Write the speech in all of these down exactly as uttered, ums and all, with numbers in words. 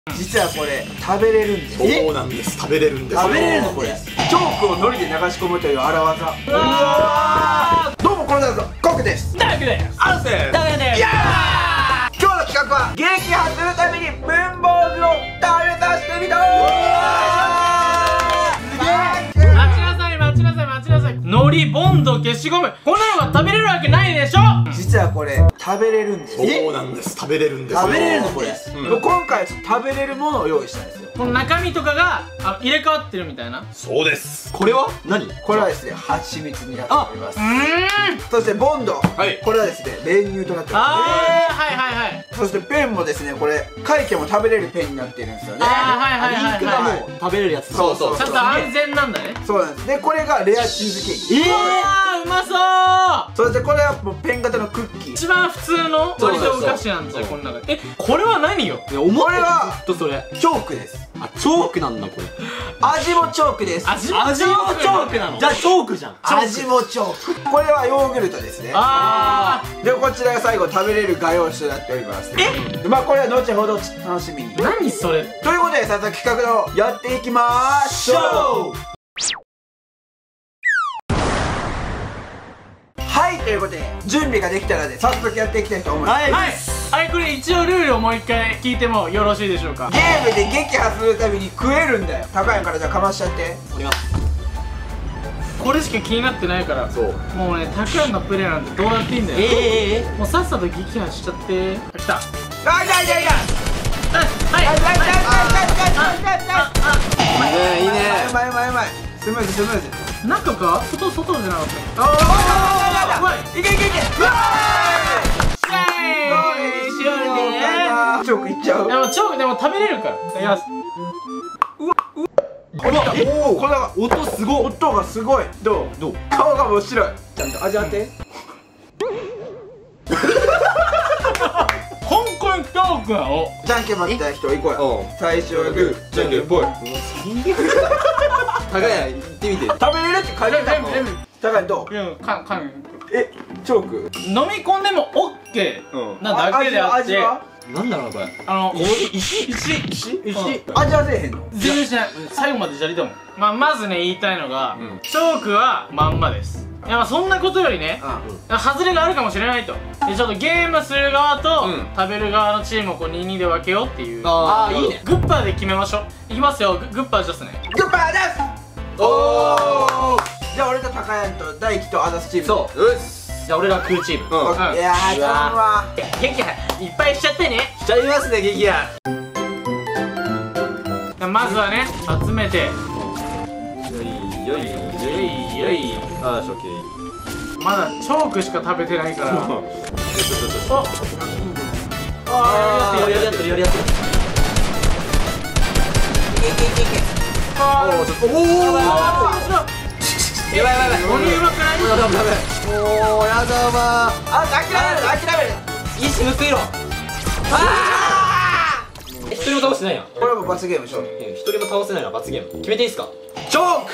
実はこれ食べれるんです。 そうなんです。食べれるんです。 食べれるのこれ。チョークを海苔で流し込むという荒技。うわー、どうもこのだぞコクです。 ダークです。 アルセン。 ダメです。 いやー、今日の企画は撃破するために文房具を食べさせてみた。 待ちなさい待ちなさい待ちなさい。海苔、ボンド、消しゴム、こんなのが食べれるわけないでしょ。 実はこれ食べれるんです。 そうなんです。食べれるんです。 食べれるのこれ。今回食べれるものを用意したんですよ。 この中身とかがあ入れ替わってるみたいな。 そうです。これは何？ これはですね、蜂蜜になっております。 うーん。 そしてボンド、 はい、 これはですね、練乳となっております。 あー、はいはいはい。 そしてペンもですね、これ書いても食べれるペンになっているんですよね。 あー、はいはいはいはい。 インクがもう食べれるやつ。 そうそう、 ちゃんと安全なんだね。 そうなんです。で、これがレアチーズケーキ。 えー、うまそう。 そしてこれはもうペン型のクッキー。 一番普通の割とお菓子なんですよ、この中で。え、これは何よ。 これはとそれチョークです。 あ、チョークなんだこれ。 味もチョークです。 味味もチョークなの。じゃあチョークじゃん。 味もチョーク。これはヨーグルトですね。 あで、こちらが最後食べれる画用紙となっております。え、まあこれは後ほど楽しみに。 ー、何それ。 ということで早速企画のやっていきまーしょう。はい、ということで準備ができたので早速やっていきたいと思います。 はいはい、はい、これ一応ルールをもう一回聞いてもよろしいでしょうか。 ゲームで撃破するために食えるんだよ。高いからじゃあかましちゃって。 お願いします。 これしか気になってないから。 そう。 もうね、たくあんのプレイなんてどうやっていいんだよ。 ええええ。 もうさっさと撃破しちゃって。来た。 あ、いやいやいや。 はいはいはいはい。いいね。うまいうまいうまい。スムーズスムーズ。 中か外外じゃなかった。 ああ、いけいけいけ。うわー。チョークいっちゃう。 でもチョークでも食べれるから。いただきます。 うわうわ。おお、これが音すごい。 音がすごい。どうどう？ 顔が面白い。ちゃんと味わって。 香港チョークなの。 じゃんけん負けた人行こうよ。最初はグー、じゃんけんぽい。高谷行ってみて。食べれるって書いてあるもん。高谷どう？ いや、かかん。 え、チョーク？ 飲み込んでもオッケーなだけであって。 なんだろうこれ。あの石石石石。味は出えへんの？ 全然しない。最後まで砂利だもん。まあまずね言いたいのが、チョークはまんまです。いや、まあそんなことよりね、外れがあるかもしれないと。でちょっとゲームする側と食べる側のチームをこうにたいにで分けようっていう。 ああ、いいね。 グッパーで決めましょう。いきますよ。グッパーですね。 グッパーです。おお。じゃあ俺と高谷と大輝とアダスチーム。 そう。よし。じゃあ俺らクーチーム。 いやー、頼むわ。 撃破いっぱいしちゃってね。 しちゃいますね、撃破。 まずはね、集めて。 よいよいよいよい。ああ、ショッキー。 まだチョークしか食べてないから。お。 ああ、やりやってるやりやってる。 いけいけいけいけ。 ああ、 おお。やばいやばいやばい。 鬼うまくない？ やばいやばい。もうやだわ。 あ、諦める諦める。 石むくいろ。ああ。一人も倒してないやん。 これも罰ゲームしよう。 一人も倒せないのは罰ゲーム。決めていいですか？ チョーク。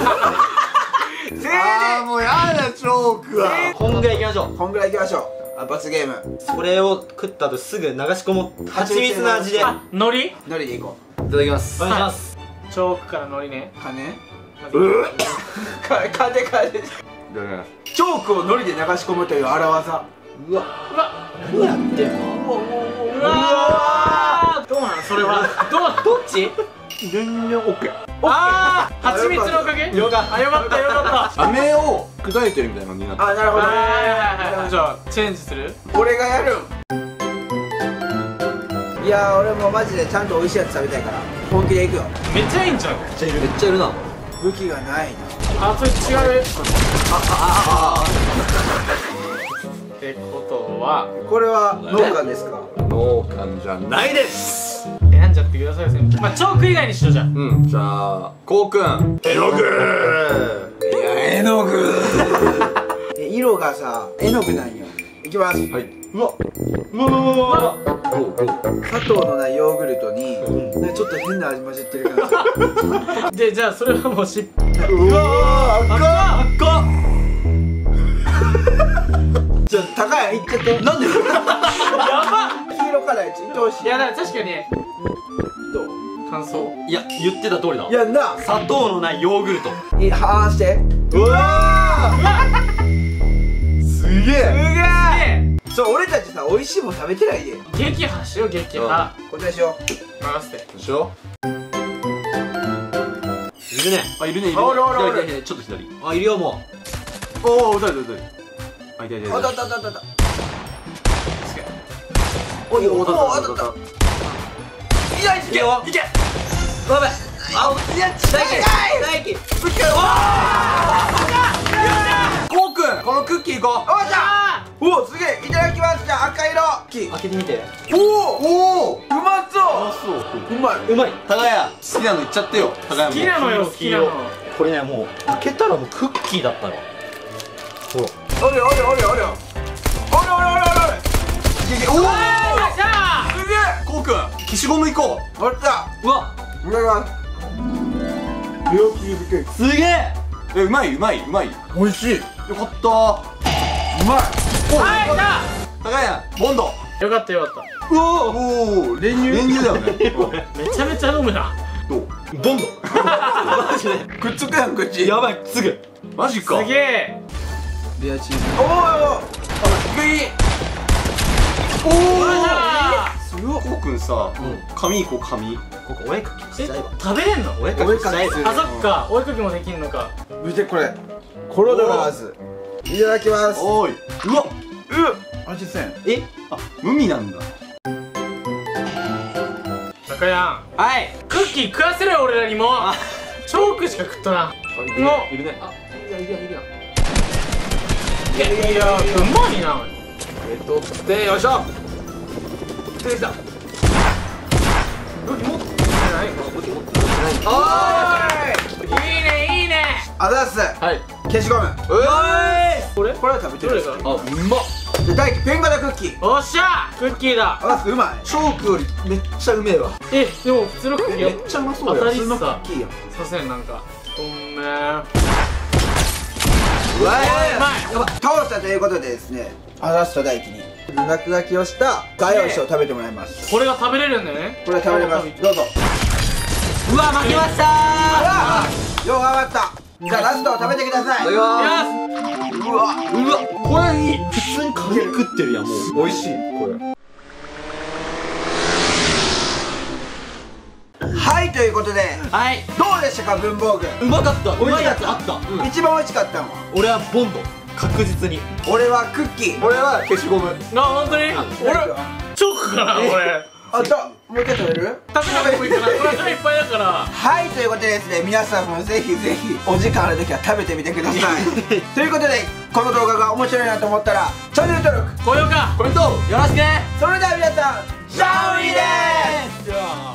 ああ、もうやだチョークは。 こんぐらいいきましょう。 こんぐらいいきましょう。あ、罰ゲーム。 それを食った後すぐ流し込もう。蜂蜜の味で。 あ、海苔？ 海苔でいこう。 いただきます。お願いします。 チョークから海苔ね。 金？うっ。金金金。チョークを海苔で流し込むという荒技。 うわ。 うわ。 何やってんの？ うわ。どうなのそれは？どうどっち？ 全然オッケー。 ああ、蜂蜜のおかげ？よかった。よかったよかった。 飴を砕いてるみたいな感じになって。 あ、なるほど。 はいはいはい。じゃあチェンジする？ 俺がやる。いやー、俺もマジでちゃんと美味しいやつ食べたいから本気でいくよ。 めっちゃいいんじゃん。 めっちゃいる。めっちゃいるな。 武器がないな。 あ、それ違う。 ああああ。 ってことは、 これは農家ですか？ 農家じゃないです。 選んじゃってください先輩。まあチョーク以外にしようじゃん。 うん、じゃあこうくん絵の具。 いや、絵の具。え、色がさ絵の具なんよ。いきます。はい。うわうわうわうわ。砂糖のないヨーグルトになんかちょっと変な味混じってる感じ。 で、じゃあそれはもう失敗。 うわー、赤っ赤っ。ちょっと高谷いっちゃって。なんで？やばっ。黄色からいってほしい。 いやだから確かに感想。 いや言ってた通りだ。 やんな。 砂糖のないヨーグルト。 い反してうわーすげえすげえ。そう俺たちさ美味しいもん食べてないで。 撃破しよう撃破。 こちらしよう。 任せて。 でしょ。いるね。あいるねいるね。 おるおるおる。 左ちょっと左。あいるよもう。おお撃たれた撃たれた。あいたいたいた。 あったあったあったあった。 おいおお当たった当たった。いやいけよいけ。 ごめん。あいや大輝大輝。ぶっけろ。 こうくんこのクッキーいこう。 おっしゃ。おおすげえいただきます。じゃあ赤色。 開けてみて。 おおおおうまそう。 そううまいうまい。高谷好きなの言っちゃってよ。高谷好きなのよ好きなの。 これねもう開けたらもうクッキーだったの。ほら。 おるおるおるおるおるおるおるおるおる。おおすげえ。 こうくん消しゴムいこう。 おった。 うわいただきます。レオチーズケーキすげえ。えうまいうまいうまい。 美味しい。 よかった。 うまい。 はい来た。 高谷ボンド。 よかったよかった。 うおお練乳練乳だよね。 めちゃめちゃ飲むな。 どうボンド。マジでくっつくやん口。 やばいすぐ。マジか。 すげえ。 レアチーズ。おおおお。低い。 おお。 すごい。 こうくんさ紙いこう紙。ここお絵かきえ食べれんの？ お絵お絵かきする。 あそっかお絵かきもできるのか。 見てこれコロドラーズいただきます。 おいうわう味せん。 えあ無味なんだ。 高やんはいクッキー食わせろよ俺らにも。チョークしか食っとらん。 いるね。あいやいやいやいやいやうまいな。 えっとでよいしょ。出てきた。 武器持ってないの？ 武器持ってない。 おーい。 いいねいいね。 あざっす。 はい消しゴム。 うえこれこれは食べてる。 どれが？ あうまっ。 で大輝ペン型クッキー。 おっしゃクッキーだ。 あざっすうまい。 チョークよりめっちゃうめえわ。 えでも普通のクッキーめっちゃうまそうだよ。 当たり普通のクさッキーやん。 させんなんかうめえ。 うわうまい。 倒したということでですねあざっすと大輝に落書きをした画用紙を食べてもらいます。 これが食べれるんだよね。 これは食べれます。どうぞ。 うわ負けましたー。 よう頑張った。じゃあラストを食べてください。 いただきまよす。うわうわこれいい。普通に紙食ってるやんもう。美味しいこれ。 はいということではいどうでしたか文房具。 うまかった。うまいやつあった。 一番美味しかったのは俺はボンド確実に。 俺はクッキー。 俺は消しゴム。 な本当に。俺チョークかなこれ。 あともう一回食べる。 食べなくてもいいかな。これ腹いっぱいだから。 はいということでですね皆さんもぜひぜひお時間ある時は食べてみてください。ということでこの動画が面白いなと思ったらチャンネル登録高評価コメントよろしくね。 それでは皆さんシャオリーです。 じゃあ